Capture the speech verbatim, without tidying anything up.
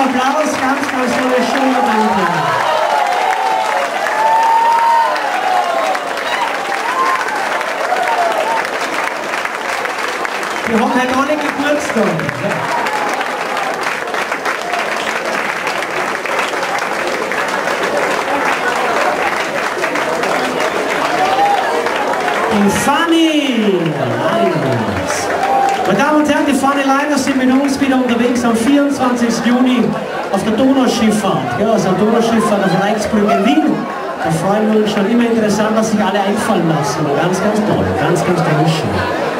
Applaus, ganz, ganz tolle Show, danke. Wir haben heute alle Geburtstag. Ja. Die Funny Liners. Meine Damen und Herren, die Funny Liners sind mit uns wieder unterwegs am vierundzwanzigsten Juni auf der Donauschifffahrt. Ja, also Donauschifffahrt auf Reichsbrücke in Wien. Da freuen wir uns schon. Immer interessant, was sich alle einfallen lassen. Ganz, ganz toll. Ganz, ganz toll.